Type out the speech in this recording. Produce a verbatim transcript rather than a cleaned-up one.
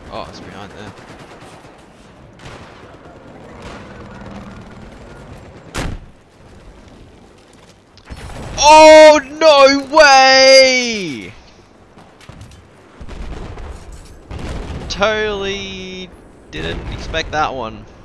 Oh, it's behind there. Oh, no way! Totally didn't expect that one.